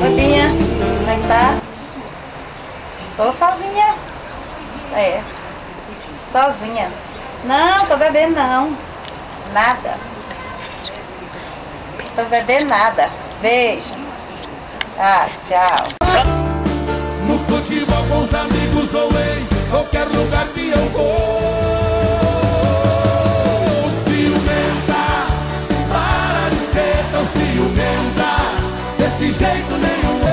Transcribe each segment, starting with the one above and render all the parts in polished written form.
Bebinha, como é que tá? Tô sozinha. É. Sozinha. Não, tô bebendo não. Nada. Tô bebendo nada. Beijo. Ah, tchau. No futebol com os amigos ou em qualquer lugar que eu vou. Ciumenta, para de ser tão ciumenta. Desse jeito nenhum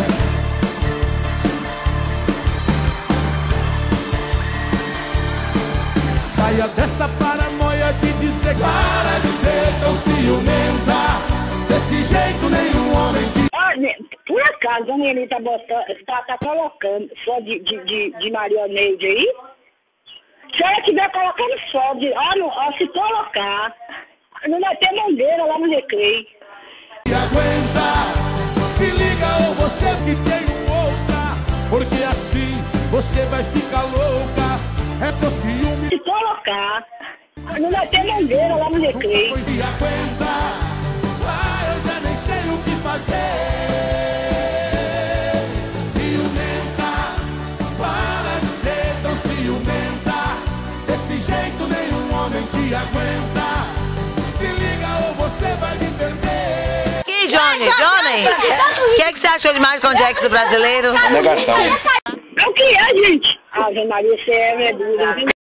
saia dessa paranoia de dizer para de ser tão ciumenta. Desse jeito nenhum homem te... Por acaso, a Dona Eli tá colocando só de Maria Neide aí? Se ela estiver colocando só se colocar, não vai ter mangueira lá no recreio. E aguenta, se liga ou você que tem outra, porque assim você vai ficar louca. É por ciúme. Se colocar, não vai ter mangueira lá no recreio. E aguenta, eu já nem sei o que fazer. Te aguenta, se liga ou você vai me perder. E Johnny, o que é que você achou de Michael Jackson brasileiro? Negação. É o que é, gente? Ave Maria, você é dura.